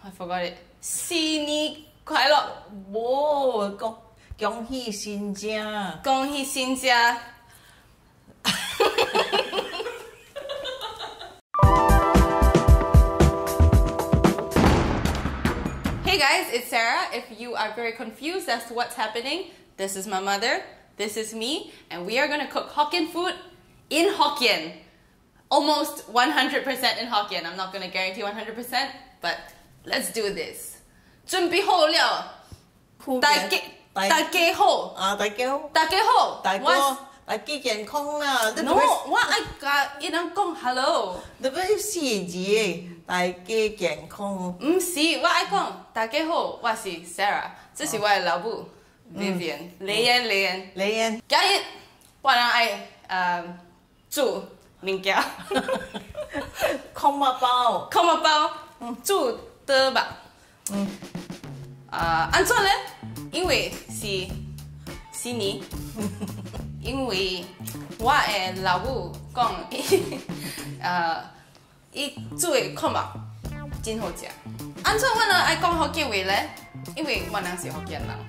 I forgot it. 新年快乐！ 哇，恭喜新家！ 恭喜新家！Hey guys, it's Sarah. If you are very confused as to what's happening, this is my mother, this is me, and we are going to cook Hokkien food in Hokkien. Almost 100% in Hokkien. I'm not going to guarantee 100%, but let's do this. 準備好了，大家好啊！大家好， 大家好， 大家健康啦 ！No， 我愛甲伊人講 hello。 特別細節，大家健康。 唔是，我愛講大家好，我是 Sarah， 這是我的老母 Vivian， 李嫣。今日我人愛煮物件 Kong Bak Bao， Kong Bak Bao， 煮的吧。安怎呢？因为是新年，因为我的老母讲，伊煮的Kong Bak真好食。安怎我呢爱讲福建话呢？因为我人是福建人。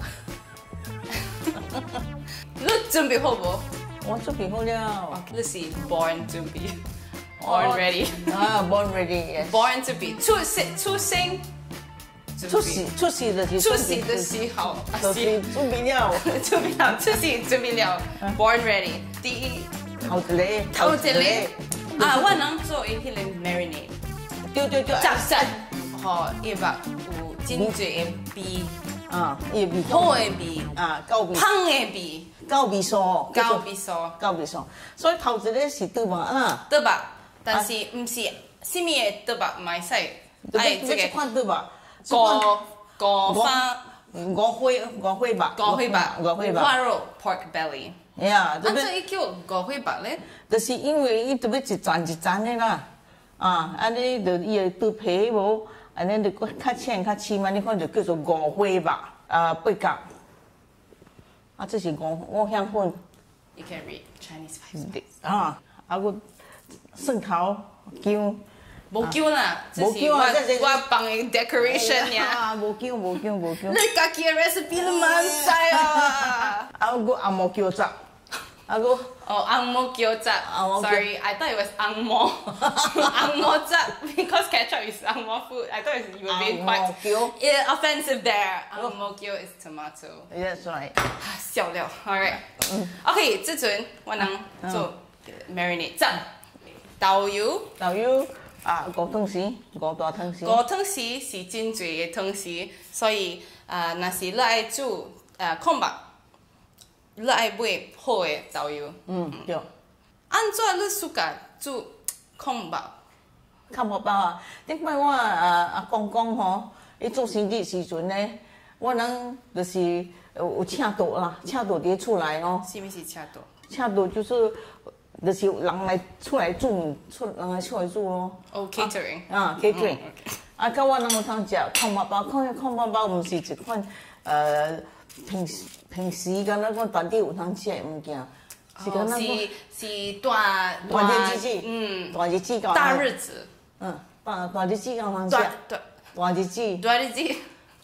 你準備好無？ 我準備好了。 你是 born to be born ready。 born ready，yes。 born to be 出生。 出世的時候，就是準備了， 出世準備了 ，born ready。第一， 頭一個， 我能做一啲 marinade， 對， 雜質，和一百有真濟嘅味， 伊味好嘅味， 高味， 香嘅味， 高味素，所以頭一個是對吧啦？ 對吧？但是唔是什麼嘅對吧？唔係使， 係這個款對吧？ 五花肉 pork belly。 呀， 安怎伊叫五花白咧？ 就是因為伊特別一層的啦，安尼就伊個肚皮無，安尼就較淺較細嘛，你看就叫做五花吧，八角，這是五香粉。 You can read Chinese spices。 個蒜頭薑。 無姜啦，這是我幫嘅 decoration 呀。 無姜。 你家己嘅 recipe 都滿載啊！ 個紅毛姜汁， 紅毛姜汁。Sorry, I thought it was 紅毛汁 because ketchup is 紅毛 food. I thought you were being quite offensive there. 紅毛姜 is tomato. That's right. 笑了 ，alright. OK， 這陣我能做 marinade 汁，豆油。 五湯匙，五大湯匙。 五湯匙是真濟嘅湯匙，所以若是你愛煮Kong Bak，你愛買好嘅豆油。 對。 安怎你暑假煮Kong Bak？Kong Bak Bao頂擺我阿公講吼，伊做生日時陣咧，我人就是有請桌啦，請桌佇厝內哦。 什麼是請桌？ 請桌就是。就是人來出來煮，人來出來煮咯。 catering。 catering。到我人有通食Kong Bak Bao，Kong Bak Bao唔是一款平時敢若講大啲有通食嘅物件， 是敢若是大日子，大日子搞。 大日子。 大日子搞通食。大日子搞通食。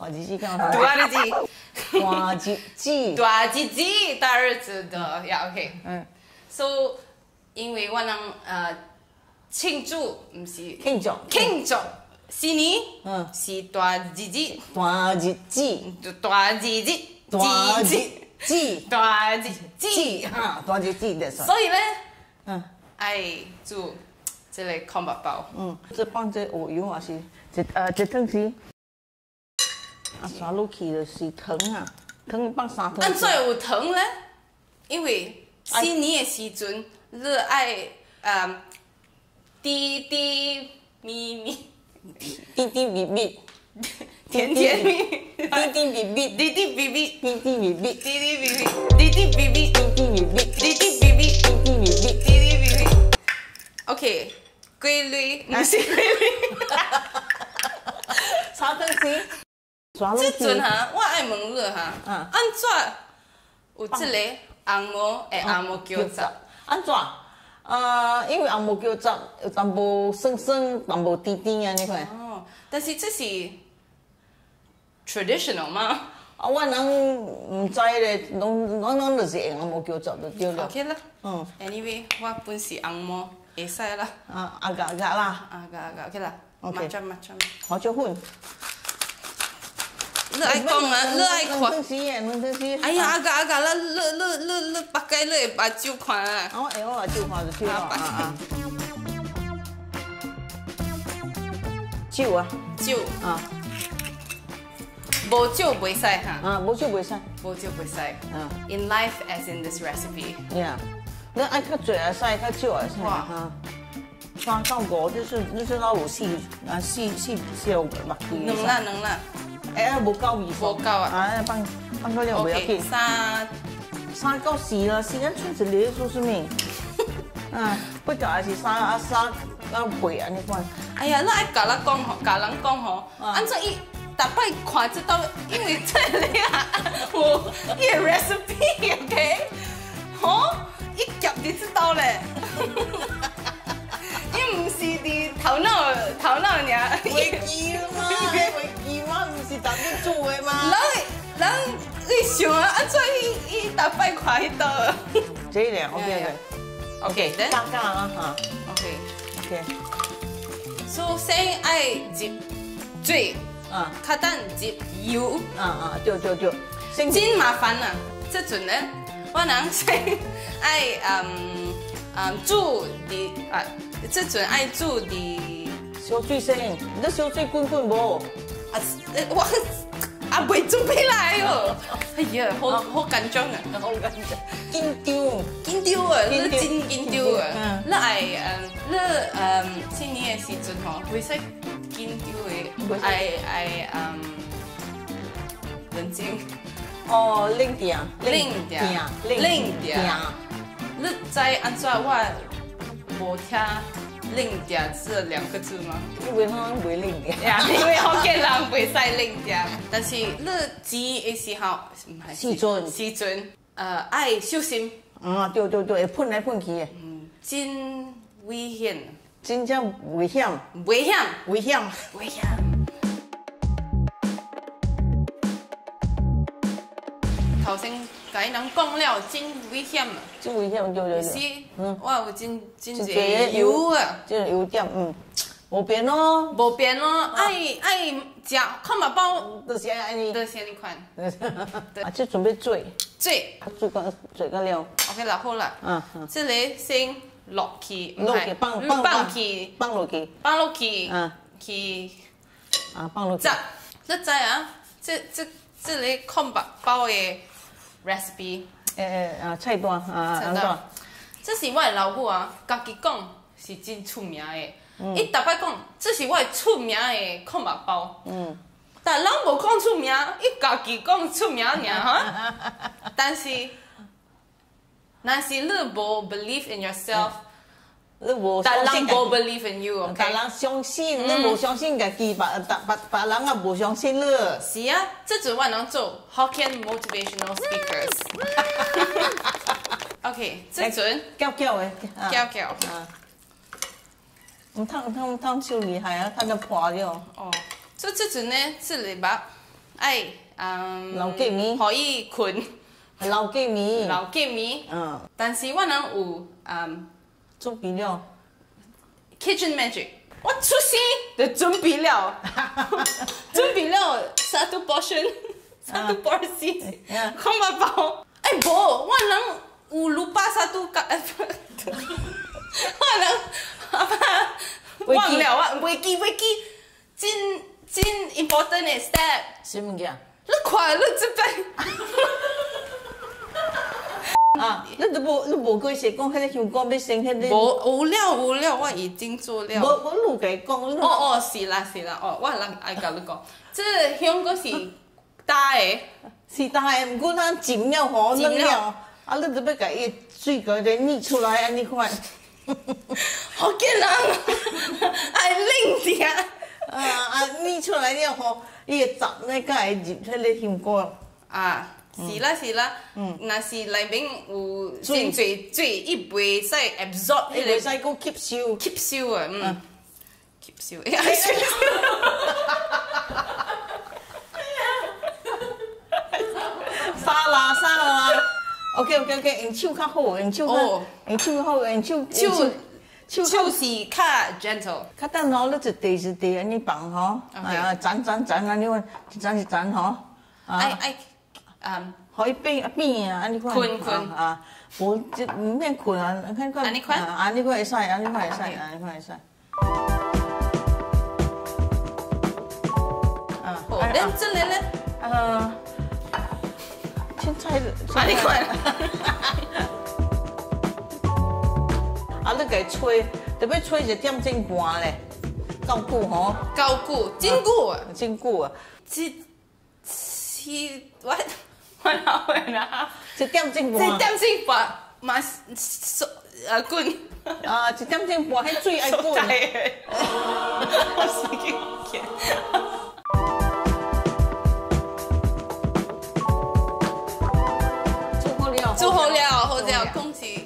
大日子的呀 ，OK。So。因為我人慶祝唔是慶祝新年，是大日子，所以咧，愛煮這個Kong Bak Bao。 這放這油也是一湯匙，刷落去就是糖糖放3湯。 安怎有糖咧？因為新年嘅時陣。你愛甜甜蜜蜜，甜甜蜜蜜，甜甜蜜蜜，甜甜蜜蜜，甜甜蜜蜜，甜甜蜜蜜，甜甜蜜蜜，甜甜蜜蜜，甜甜蜜蜜，甜甜蜜蜜，甜甜蜜蜜，甜甜蜜蜜。OK， 歸類唔是歸類， 啥東西？ 這陣哈，我愛問你哈，安怎有這個紅毛姜汁？ 安怎？因為紅毛姜汁有淡薄酸酸，淡薄甜甜啊，你看。 但是這是 traditional 吗？ 啊，我人唔知咧，拢就是用阿毛叫做就对了。 OK 啦。Anyway， 我本是红毛，会使啦。 阿嘎啦。 OK 啦。 OK。 抹酱。 好少粉。 你爱讲啊，你爱看。 两汤匙。 哎呀，阿嘎啦，你八戒你会目睭看啊。 我目睭看就对了。酒啊。 酒。无酒袂使哈。 无酒袂使。 无酒袂使。In life as in this recipe. Yeah. 你爱较济也使，较少也使。哇。3到5就是到有4小目睭。 两啦。 无够味素。 无够啊。 放到了不要紧。3到4啦，4咱剩一个做什么？8到还是3到8安尼款。 哎呀，你爱甲人讲吼，安怎伊？大摆看这道，因为这里啊有伊个 recipe，OK， 吼，伊夹伫这道咧，伊唔是伫头脑尔。 袂记了嘛，袂记嘛，唔是逐日煮的嘛。 人伊想啊，安怎伊大摆看迄道？ 这个 OK， then 加啦哈。OK。 首先爱入水。较等入油。 对。 真麻烦啊！这阵呢，我人先爱煮伫这阵爱煮伫烧水先，你烧水滚无？ 我袂准备来哦。哎呀，好紧张啊！紧张啊！你真紧张啊！你爱新年的时阵吼，袂使紧张的，爱冷静。 冷定。 你知安怎我无听“冷定”这2个字吗？ 因为咱袂冷定。 因为福建人袂使冷定，但是你煮的时候，时阵，爱小心。 对，会喷来喷去的。 真危险。 真正危险。 头先甲伊人讲了，真危险啊！ 对。 是，我有真侪油啊， 真油点，无变咯。 爱食汉堡包， 就是安尼款。 这准备水，水到了。 OK 啦，好啦。这个先落去， 放落去。放落去。 你知啊？这个空白包的 recipe， 菜单这是我的老母啊，家己讲是真出名的。伊逐摆讲，这是我的出名的空白包。但人无讲出名，伊家己讲出名尔哈。但是，若是你无 believe in yourself， 但人无 believe in you， 但人相信，你无相信家己，别人也无相信你。 是啊，这阵我能做 HOKKIEN motivational speakers。OK， 这阵叫的， 叫。 烫手厉害啊，看到破了。 这阵呢，这礼拜爱老鸡面， 可以困。 老鸡面。 但是我能有准备了 kitchen magic， 我出生就准备了satu portion， 空白包。无，我能有lupa satu， 我能忘了，我袂记，真 important 的 step。 什么嘢？ 你看，你这边。 你无过是讲迄个香港要先迄个？ 无了，我已经做了。 我路甲伊讲。 是啦。我人爱甲你讲，这香港是打的， 毋过咱浸了吼，冷了，你就要甲伊水个捏出来安尼款。 福建人爱冷定。 捏出来了吼，伊会杂咧，甲会入迄个香港。 是啦，若是内面有真侪水，伊袂使 absorb， 伊袂使讲吸收啊，吸收。 OK，用手较好，用手好，用手就是较 gentle。 较等吼，你一地安尼放吼，哎呀，粘安尼款，一粘吼。互伊变啊，安尼款。 困啊，无就唔免困啊，看看。安尼款会使，安尼款会使。 哦，恁这里咧？ 凊彩。 安尼款。 啊，你家吹，特别吹1点钟半咧，够久吼？ 够久，真久啊！ 真久啊！ 我哪会啦 ？1点钟半。 1点钟半，嘛滚。 啊，1点钟半，迄水爱滚。 我死去。做好了，好了，恭喜！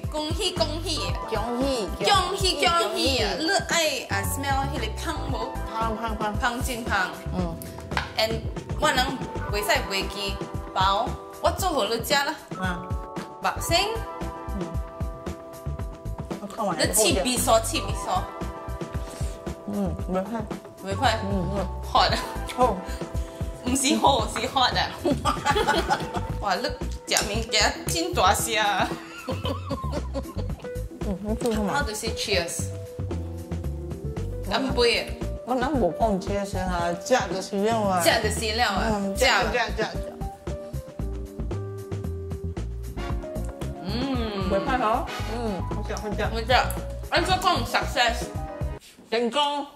你爱smell 迄个香无？香真香。and 我人袂使袂记包，我做好你食啦。目先。你切味素。 袂歹。 hot 啊。 好。 唔是好，是 hot 啊。哇，你食物件真大声啊！How to say cheers？ 干杯！ 我咱无讲cheers啊，食就是了啊。 食就是了啊。 食。袂歹吼。好食。 按怎讲 success？ 成功。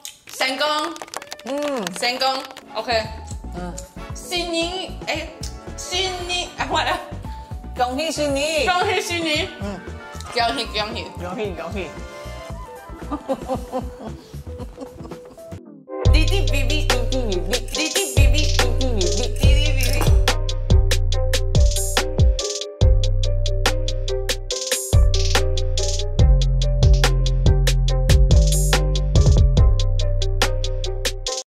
成功。OK。新年我啦！ 恭喜新年！ 恭喜！恭喜！